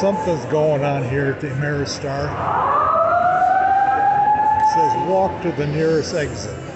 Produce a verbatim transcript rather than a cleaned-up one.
Something's going on here at the Ameristar. It says walk to the nearest exit.